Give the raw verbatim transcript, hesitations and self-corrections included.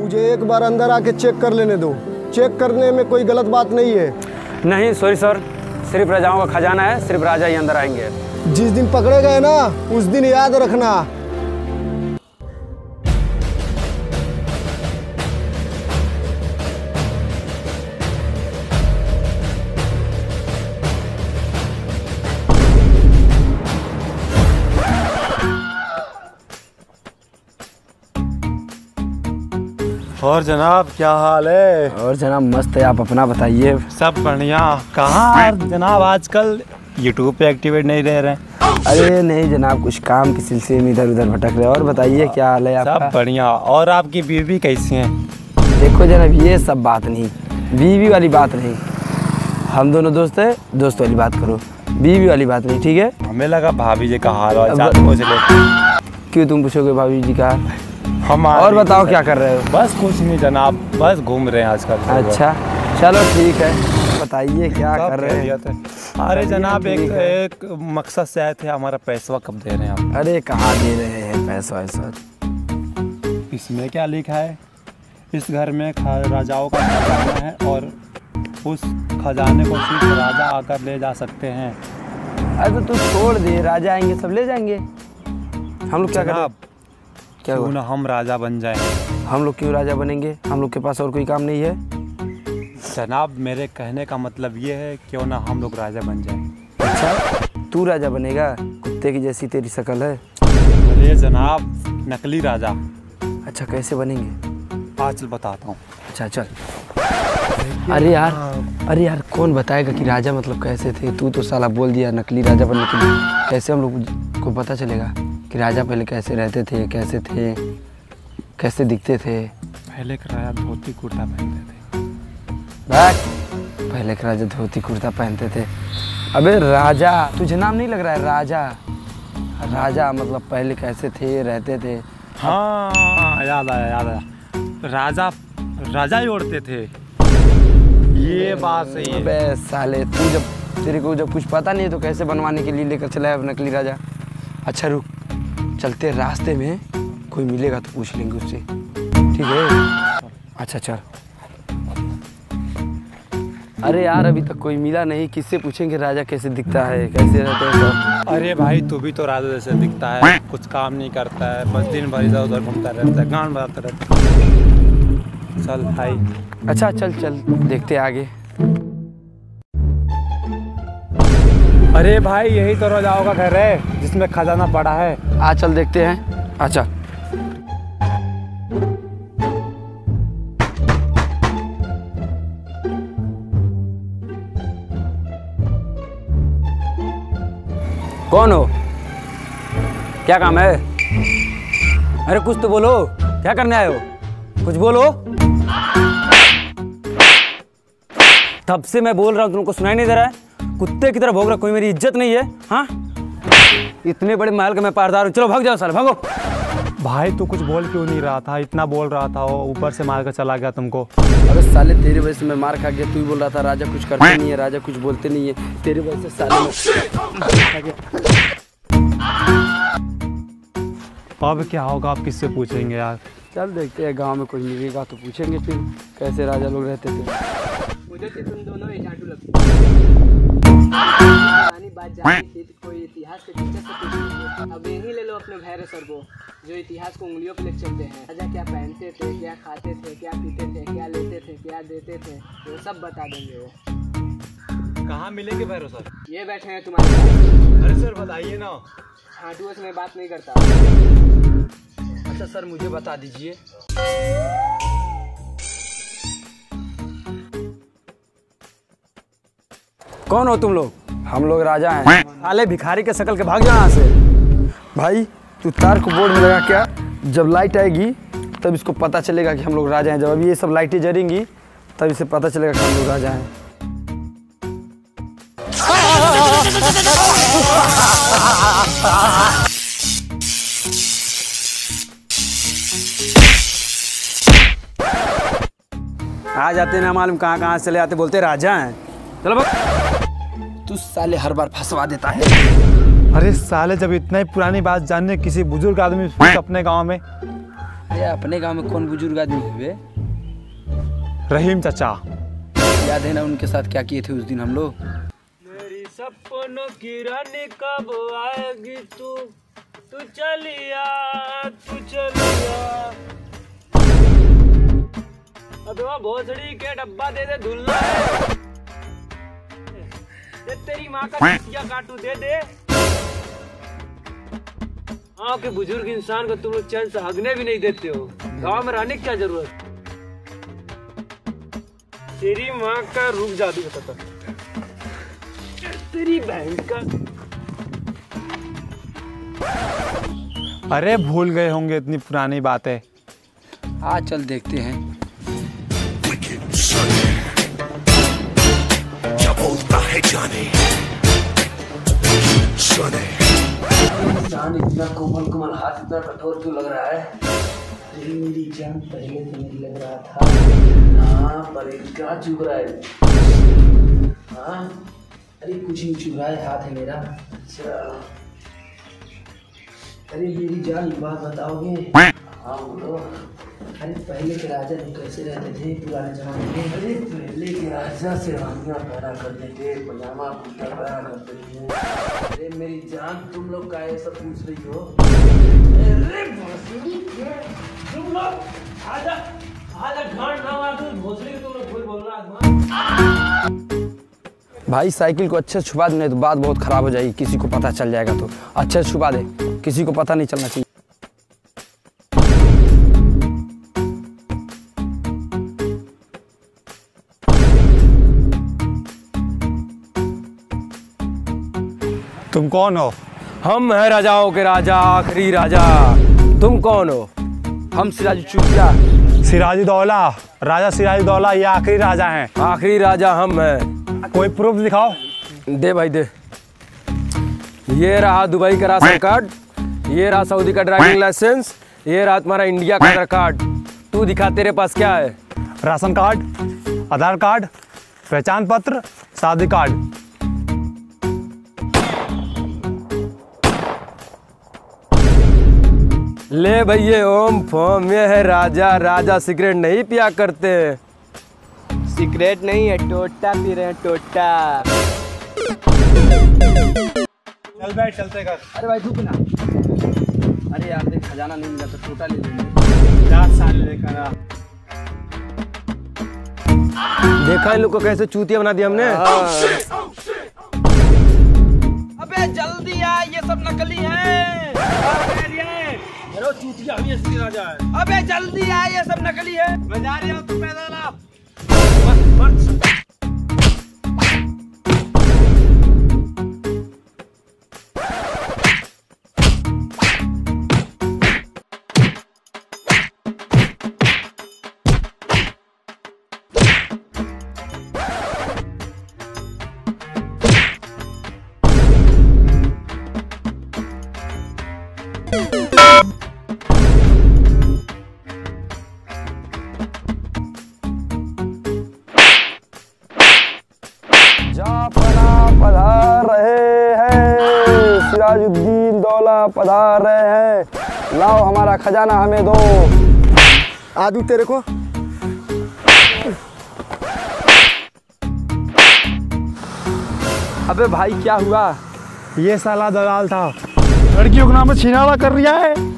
मुझे एक बार अंदर आके चेक कर लेने दो। चेक करने में कोई गलत बात नहीं है। नहीं सॉरी सर, सिर्फ राजाओं का खजाना है, सिर्फ राजा ही अंदर आएंगे। जिस दिन पकड़े गए ना उस दिन याद रखना। और जनाब क्या हाल है? और जनाब मस्त है, आप अपना बताइए। सब बढ़िया। कहाँ जनाब आजकल यूट्यूब पे एक्टिवेट नहीं रह रहे? अरे नहीं जनाब, कुछ काम के सिलसिले में इधर उधर भटक रहे। और बताइए क्या हाल है आपका? सब बढ़िया। और आपकी बीवी कैसी हैं? देखो जनाब, ये सब बात नहीं, बीवी वाली बात नहीं। हम दोनों दोस्त हैं, दोस्त वाली बात करो, बीवी वाली बात नहीं, ठीक है? हमें लगा भाभी जी का हाल पूछ ले। क्यों तुम पूछोगे भाभी जी का? हम और बताओ क्या कर रहे हो? बस कुछ नहीं जनाब, बस घूम रहे हैं आजकल। अच्छा चलो ठीक है, बताइए क्या कर रहे हैं? अरे जनाब एक एक मकसद से आए थे, हमारा पैसा कब दे रहे हैं आप? अरे कहाँ दे रहे हैं पैसा वैसा? इसमें क्या लिखा है? इस घर में राजाओं का खजाना है और उस खजाने को सिर्फ राजा आकर ले जा सकते हैं। अरे तो तू छोड़ दे, राजा आएंगे सब ले जाएंगे। हम लोग क्या करें? क्या क्यों ना हम राजा बन जाएं? हम लोग क्यों राजा बनेंगे? हम लोग के पास और कोई काम नहीं है। जनाब मेरे कहने का मतलब ये है, क्यों ना हम लोग राजा बन जाएं। अच्छा तू राजा बनेगा? कुत्ते की जैसी तेरी शक्ल है। अरे जनाब नकली राजा। अच्छा कैसे बनेंगे? आज चल बताता हूँ। अच्छा चल। अरे यार अरे यार कौन बताएगा कि राजा मतलब कैसे थे? तू तो साला बोल दिया नकली राजा बनने के लिए। कैसे हम लोग को पता चलेगा कि राजा पहले कैसे रहते थे, कैसे थे, कैसे दिखते थे? पहले का राजा धोती कुर्ता पहनते थे। बैठ। पहले के राजा धोती कुर्ता पहनते थे? अबे राजा तुझे नाम नहीं लग रहा है? राजा राजा मतलब पहले कैसे थे, रहते थे? हाँ याद आया याद आया, राजा राजा ही उड़ते थे। ये बात सही है। अबे साले तू जब तेरे को जब कुछ पता नहीं है तो कैसे बनवाने के लिए लेकर चला है नकली राजा? अच्छा रुक, चलते रास्ते में कोई मिलेगा तो पूछ लेंगे उससे, ठीक है? अच्छा चल। अरे यार अभी तक कोई मिला नहीं, किससे पूछेंगे राजा कैसे दिखता है, कैसे रहते हैं सब? अरे भाई तू भी तो राजा जैसे दिखता है, कुछ काम नहीं करता है, बस दिन भर इधर उधर घूमता रहता है, गान बजाता रहता है। चल भाई। अच्छा चल चल देखते आगे। अरे भाई यही तो राजाओं का घर है जिसमें खजाना पड़ा है। आ चल देखते हैं। अच्छा कौन हो? क्या काम है? अरे कुछ तो बोलो, क्या करने आए हो? कुछ बोलो। तब से मैं बोल रहा हूँ, तुमको सुनाई नहीं दे रहा है? कुत्ते की तरह भौंक रहा, कोई मेरी इज्जत नहीं है? हाँ इतने बड़े महल का मैं पारदार हूँ, चलो भाग जाओ साले, भागो। भाई तू कुछ बोल क्यों नहीं रहा था? इतना बोल रहा था, वो ऊपर से मार कर चला गया तुमको। अबे साले तेरे वजह से मैं मार खा गया। तू ही बोल रहा था राजा कुछ करते नहीं है, राजा कुछ बोलते नहीं है, तेरे वजह से साले। अब क्या होगा? आप किससे पूछेंगे यार? चल देखते हैं, गांव में कोई मिलेगा तो पूछेंगे फिर कैसे राजा लोग रहते थे। मुझे तो तुम दोनों ही झाटू लगते पुरानी बात जाननी थी तो कोई इतिहास के टीचर से पूछ लीजिए। अब यही ले लो अपने भैरव सर को, जो इतिहास को उंगलियों पे ले चलते हैं। राजा क्या पहनते थे, क्या खाते थे, क्या पीते थे, क्या लेते थे, क्या देते थे, वो सब बता देंगे वो। कहाँ मिलेंगे भैरव सर? ये बैठे हैं तुम्हारे पास। अरे सर बताइए ना। झाटुओं से मैं बात नहीं करता। अच्छा सर मुझे बता दीजिए। कौन हो तुम लोग? हम लोग राजा हैं। साले भिखारी के शकल के भाग जाओ यहाँ से। भाई तू तार को बोर्ड में लगा क्या? जब लाइट आएगी तब इसको पता चलेगा कि हम लोग राजा हैं। जब अभी ये सब लाइटें जलेंगी तब इसे पता चलेगा कि हम लोग राजा हैं। आ जाते ना मालूम कहाँ कहाँ से चले आते, बोलते राजा हैं। चलो भाग। तू साले हर बार फंसवा देता है। अरे साले जब इतना ही पुरानी बात जानने किसी बुजुर्ग आदमी से अपने गांव में, अरे अपने गांव में कौन बुजुर्ग आदमी हुए? रहीम चाचा। याद है ना उनके साथ क्या किए थे उस दिन हम लोग? मेरी सपनों की रानी कब आएगी तू, तू चलिया तू चलिया। अबे वो भोसड़ी के डब्बा दे दे धुलना है। ये तेरी माँ का चिचिया काटू दे दे। हाँ के बुजुर्ग इंसान को तुम लोग चैन से हगने भी नहीं देते हो। गांव में रहने की क्या जरूरत? तेरी माँ का रूप जादू होता था। तेरी बहन का। अरे भूल गए होंगे इतनी पुरानी बातें। आ चल देखते हैं। क्या बोलता है जाने सुने। जान इतना कोमल कोमल हाथ इतना कठोर क्यों लग रहा है? अरे मेरी जान पहले तो नहीं लग रहा था। हाँ पर क्या चुभ रहा है? हाँ अरे कुछ नहीं चुभ रहा है, हाथ है मेरा। अच्छा अरे मेरी जान एक बात बताओगे? हाँ बोलो। अरे पहले के राजा लोग कैसे रहते थे पुराने जमाने में? अरे पहले के राजा शेरवानियाँ पहना करते थे, पजामा कुर्ता पहना करते थे। अरे मेरी जान तुम लोग का ये सब पूछ रही हो? अरे भोसड़ी के तुम लोग आजा आजा घाट ना मार दूं। भोसड़ी के तुम लोग भूल बोल रहा है। भाई साइकिल को अच्छे से छुपा दे, नहीं तो बात बहुत खराब हो जाएगी, किसी को पता चल जाएगा तो। अच्छे से छुपा दे, किसी को पता नहीं चलना चाहिए। तुम कौन हो? हम है राजाओं के राजा, आखिरी राजा। तुम कौन हो? हम सिराज चूतिया। सिराजी दौला। राजा सिराजी दौला ये आखिरी राजा हैं। आखिरी राजा हम हैं। कोई प्रूफ दिखाओ। दे भाई दे। ये रहा दुबई का राशन कार्ड, ये रहा सऊदी का ड्राइविंग लाइसेंस, ये रहा तुम्हारा इंडिया का आधार कार्ड। तू दिखा तेरे पास क्या है? राशन कार्ड, आधार कार्ड, पहचान पत्र, शादी कार्ड। ले भैया ओम फोम, ये है राजा। राजा सिगरेट नहीं पिया करते। सिगरेट नहीं है, टोटा पी रहे हैं, टोटा। चल बैठ, चलते कर। अरे भाई रुक ना। अरे यार देख खजाना नहीं मिला तो छोटा ले लेंगे। चार साल लेकर आ। देखा इन लोग को कैसे चूतिया बना दिया हमने। अबे जल्दी आ, ये सब नकली है। चूतिया हम ये राजा है। अबे जल्दी आ, ये सब नकली है। मैं जा रही हूँ, तू पैदल आ। पधार रहे हैं, सिराजुद्दीन दौला पधार रहे हैं। लाओ हमारा खजाना हमें दो। आदू तेरे को अबे भाई क्या हुआ? ये साला दलाल था, लड़कियों के नाम पे छिनाला कर रिया है।